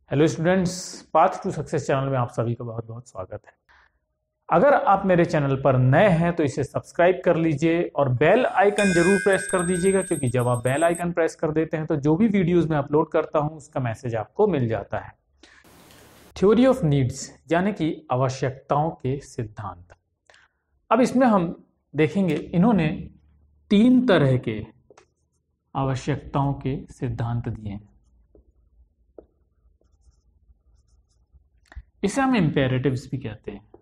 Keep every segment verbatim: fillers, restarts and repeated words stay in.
Hello students, path to success channel में आप सभी का बहुत बहुत स्वागत है। अगर आप मेरे चैनल पर नए हैं तो इसे सब्सक्राइब कर लीजिए और बेल आइकन जरूर प्रेस कर दीजिएगा, क्योंकि जब आप बेल आइकन प्रेस कर देते हैं तो जो भी वीडियोस मैं अपलोड करता हूं उसका मैसेज आपको मिल जाता है। थ्योरी ऑफ नीड्स यानी कि आवश्यकताओं के सिद्धांत। अब इसमें हम देखेंगे इन्होंने तीन तरह के आवश्यकताओं के सिद्धांत दिए हैं। इसे हम इंपेरेटिव्स भी कहते हैं।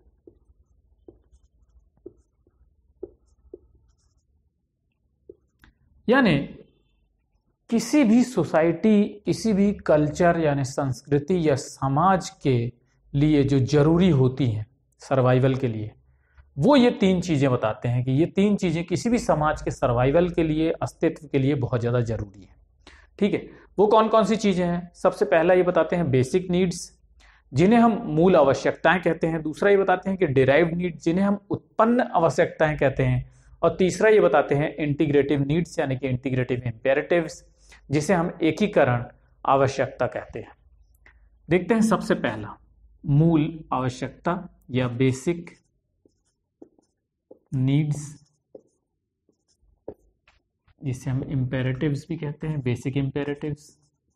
यानी किसी भी सोसाइटी, किसी भी कल्चर यानी संस्कृति या समाज के लिए जो जरूरी होती हैं सर्वाइवल के लिए, वो ये तीन चीजें बताते हैं कि ये तीन चीजें किसी भी समाज के सर्वाइवल के लिए, अस्तित्व के लिए बहुत ज्यादा जरूरी है। ठीक है, वो कौन कौन सी चीजें हैं? सबसे पहला ये बताते हैं बेसिक नीड्स, जिन्हें हम मूल आवश्यकताएं कहते हैं। दूसरा ये बताते हैं कि डिराइव्ड नीड्स, जिन्हें हम उत्पन्न आवश्यकताएं कहते हैं। और तीसरा ये बताते हैं इंटीग्रेटिव नीड्स यानी कि इंटीग्रेटिव इंपेरेटिव्स, जिसे हम एकीकरण आवश्यकता कहते हैं। देखते हैं सबसे पहला मूल आवश्यकता या बेसिक नीड्स, जिसे हम इंपेरेटिव्स भी कहते हैं, बेसिक इंपेरेटिव्स।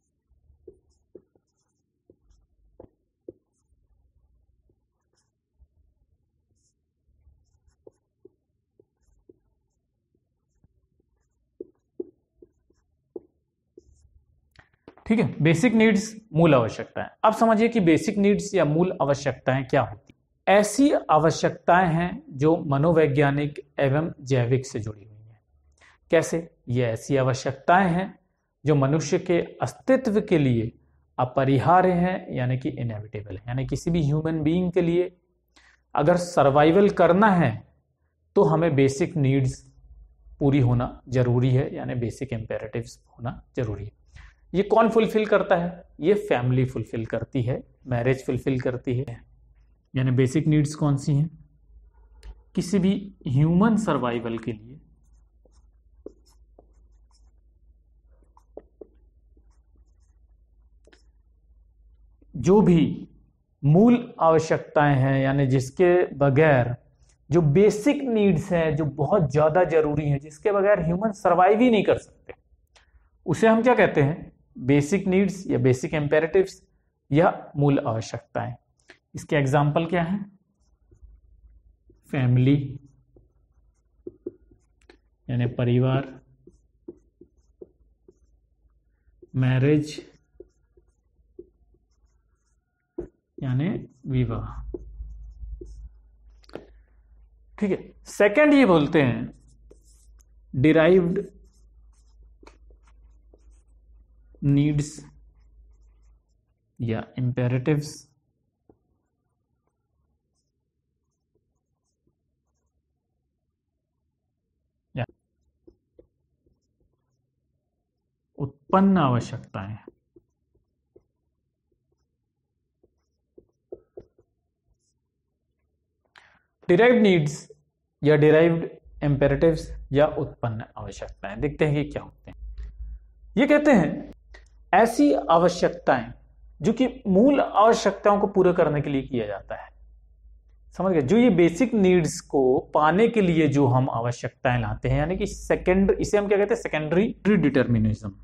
ठीक है, बेसिक नीड्स मूल आवश्यकताएं। अब समझिए कि बेसिक नीड्स या मूल आवश्यकताएं क्या होती हैं। ऐसी आवश्यकताएं हैं जो मनोवैज्ञानिक एवं जैविक से जुड़ी हुई हैं। कैसे? ये ऐसी आवश्यकताएं हैं जो मनुष्य के अस्तित्व के लिए अपरिहार्य हैं, यानी कि इनएविटेबल है। यानी किसी भी ह्यूमन बीइंग के लिए अगर सर्वाइवल करना है तो हमें बेसिक नीड्स पूरी होना जरूरी है, यानी बेसिक इंपेरेटिव्स होना जरूरी है। ये कौन फुलफिल करता है? ये फैमिली फुलफिल करती है, मैरिज फुलफिल करती है। यानी बेसिक नीड्स कौन सी हैं? किसी भी ह्यूमन सर्वाइवल के लिए जो भी मूल आवश्यकताएं हैं, यानी जिसके बगैर, जो बेसिक नीड्स हैं जो बहुत ज्यादा जरूरी हैं, जिसके बगैर ह्यूमन सर्वाइव ही नहीं कर सकते, उसे हम क्या कहते हैं? बेसिक नीड्स या बेसिक इंपेरेटिव्स या मूल आवश्यकताएं। इसके एग्जाम्पल क्या हैं? फैमिली यानी परिवार, मैरिज यानी विवाह। ठीक है, सेकंड ये बोलते हैं डिराइव्ड नीड्स या इंपेरेटिव्स। या उत्पन्न आवश्यकताएं। डिराइव्ड नीड्स या डिराइव्ड इंपेरेटिव्स या उत्पन्न आवश्यकताएं, देखते हैं कि क्या होते हैं। ये कहते हैं ऐसी आवश्यकताएं जो कि मूल आवश्यकताओं को पूरा करने के लिए किया जाता है। समझ गए? जो ये बेसिक नीड्स को पाने के लिए जो हम आवश्यकताएं लाते हैं, यानी कि सेकेंड, इसे हम क्या कहते हैं? Secondary determinism.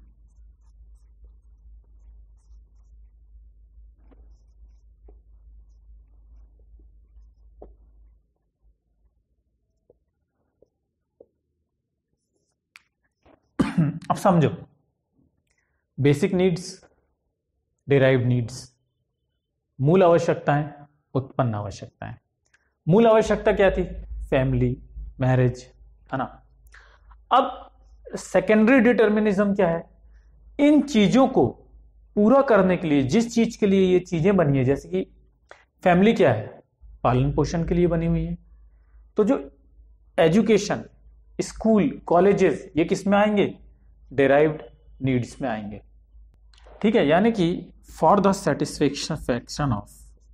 अब समझो, बेसिक नीड्स, डिराइव्ड नीड्स, मूल आवश्यकताएं, उत्पन्न आवश्यकताएं। मूल आवश्यकता क्या थी? फैमिली, मैरिज, है ना। अब सेकेंडरी डिटर्मिनिज्म क्या है? इन चीजों को पूरा करने के लिए, जिस चीज के लिए ये चीजें बनी है, जैसे कि फैमिली क्या है? पालन पोषण के लिए बनी हुई है। तो जो एजुकेशन, स्कूल, कॉलेजेस, ये किस में आएंगे? डिराइव्ड नीड्स में आएंगे। ठीक है, यानी कि for the satisfaction of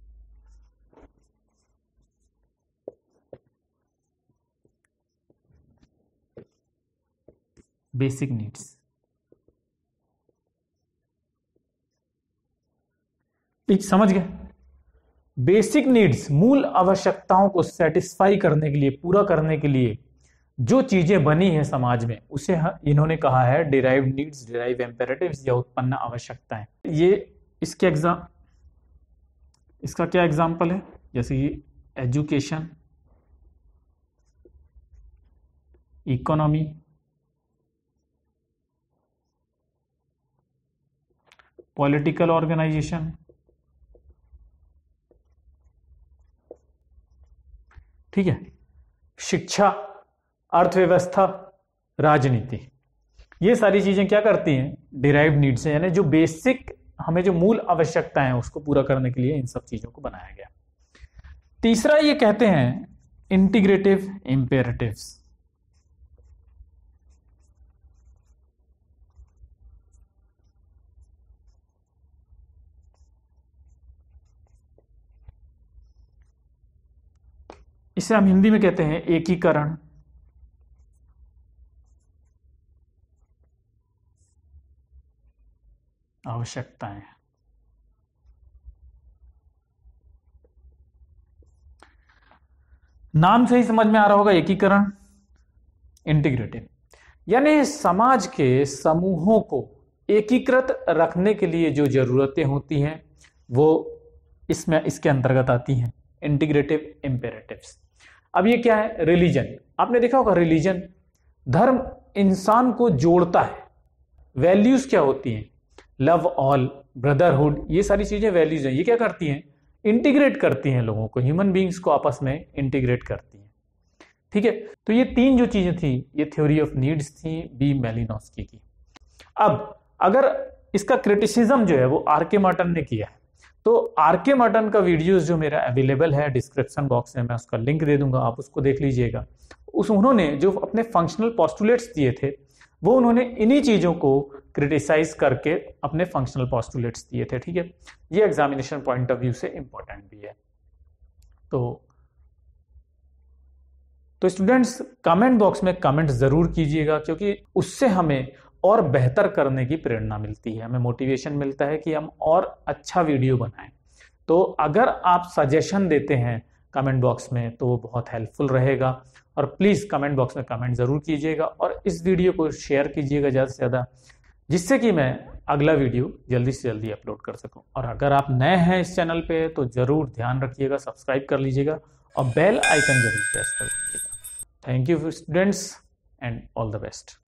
basic needs. ठीक समझ गए। बेसिक नीड्स मूल आवश्यकताओं को सेटिस्फाई करने के लिए, पूरा करने के लिए जो चीजें बनी है समाज में, उसे इन्होंने कहा है डिराइव्ड नीड्स, डिराइव इम्पेरेटिव्स या उत्पन्न आवश्यकताएं। ये इसके एग्जाम इसका क्या एग्जाम्पल है, जैसे कि एजुकेशन, इकोनॉमी, पॉलिटिकल ऑर्गेनाइजेशन, ठीक है, शिक्षा, अर्थव्यवस्था, राजनीति, ये सारी चीजें क्या करती हैं, डिराइव्ड नीड्स है, यानी जो बेसिक हमें जो मूल आवश्यकताएं हैं उसको पूरा करने के लिए इन सब चीजों को बनाया गया। तीसरा ये कहते हैं इंटीग्रेटिव इंपेरेटिव्स। इसे हम हिंदी में कहते हैं एकीकरण, आवश्यकताएं। नाम से ही समझ में आ रहा होगा, एकीकरण, इंटीग्रेटिव, यानी समाज के समूहों को एकीकृत रखने के लिए जो जरूरतें होती हैं वो इसमें इसके अंतर्गत आती हैं, इंटीग्रेटिव इंपेरेटिव्स। अब ये क्या है, रिलीजन, आपने देखा होगा रिलीजन, धर्म इंसान को जोड़ता है। वैल्यूज क्या होती हैं, लव ऑल, ब्रदरहुड, ये सारी चीजें वैल्यूज हैं। ये क्या करती हैं, इंटीग्रेट करती हैं लोगों को, ह्यूमन बीइंग्स को आपस में इंटीग्रेट करती हैं। ठीक है, तो ये तीन जो चीजें थी ये थ्योरी ऑफ नीड्स थी बी मैलिनोस्की की। अब अगर इसका क्रिटिसिज्म जो है वो आर के मार्टन ने किया है, तो आर के मार्टन का वीडियोस जो मेरा अवेलेबल है डिस्क्रिप्शन बॉक्स में, मैं उसका लिंक दे दूंगा, आप उसको देख लीजिएगा। उस उन्होंने जो अपने फंक्शनल पोस्टुलेट्स दिए थे वो उन्होंने इन्हीं चीजों को क्रिटिसाइज करके अपने फंक्शनल पोस्टुलेट्स दिए थे। ठीक है, ये एग्जामिनेशन पॉइंट ऑफ व्यू से इंपॉर्टेंट भी है। तो तो स्टूडेंट्स कमेंट बॉक्स में कमेंट जरूर कीजिएगा, क्योंकि उससे हमें और बेहतर करने की प्रेरणा मिलती है, हमें मोटिवेशन मिलता है कि हम और अच्छा वीडियो बनाएं। तो अगर आप सजेशन देते हैं कमेंट बॉक्स में तो वो बहुत हेल्पफुल रहेगा, और प्लीज कमेंट बॉक्स में कमेंट जरूर कीजिएगा और इस वीडियो को शेयर कीजिएगा ज़्यादा से ज़्यादा, जिससे कि मैं अगला वीडियो जल्दी से जल्दी अपलोड कर सकूं। और अगर आप नए हैं इस चैनल पे तो जरूर ध्यान रखिएगा, सब्सक्राइब कर लीजिएगा और बेल आइकन जरूर प्रेस कर लीजिएगा। Thank you students and all the best.